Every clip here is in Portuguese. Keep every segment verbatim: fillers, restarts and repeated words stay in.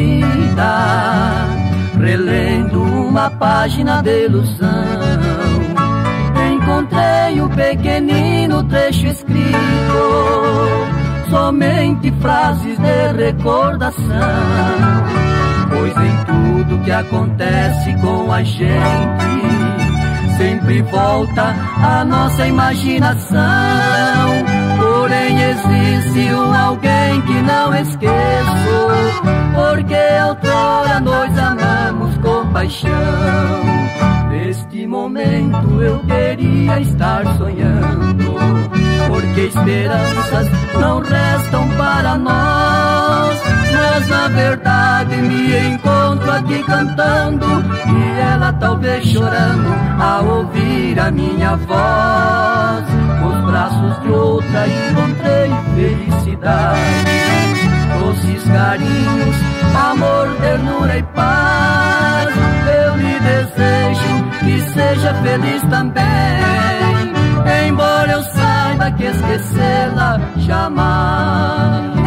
vida, relendo uma página de ilusão. Encontrei um pequenino trecho escrito, somente frases de recordação. Pois em tudo que acontece com a gente, sempre volta a nossa imaginação. Porém existe um alguém que não esqueço, porque outrora nós amamos com paixão. Neste momento eu queria estar sonhando, porque esperanças não restam para nós. Mas na verdade me encontro aqui cantando, e ela talvez chorando ao ouvir a minha voz. Nos braços de outra encontrei felicidade, doces carinhos, amor, ternura e paz. Eu lhe desejo que seja feliz também, embora eu saiba que esquecê-la jamais.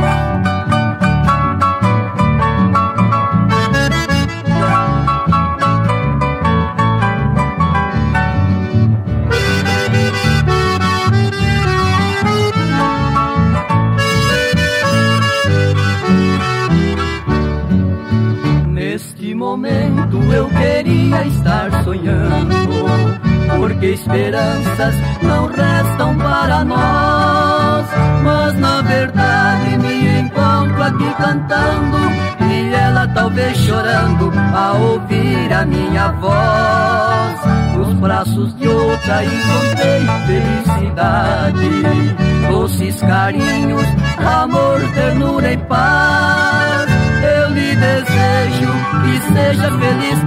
Neste momento eu queria estar sonhando, porque esperanças não restam para nós. Mas na verdade me encontro aqui cantando, e ela talvez chorando ao ouvir a minha voz. Nos braços de outra encontrei felicidade, doces carinhos, amor, ternura e paz. Eu lhe desejo que seja feliz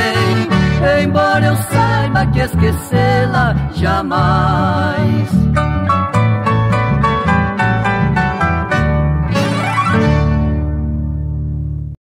também, embora eu saiba que esquecê-la jamais.